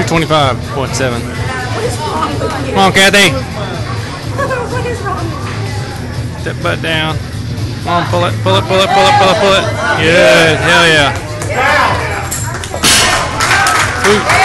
125.7. What is wrong? Come on, Kathy. What is wrong? That butt down. Come on, pull it, pull it, pull it, pull it, pull it, pull it. Good. Hell yeah. Woo.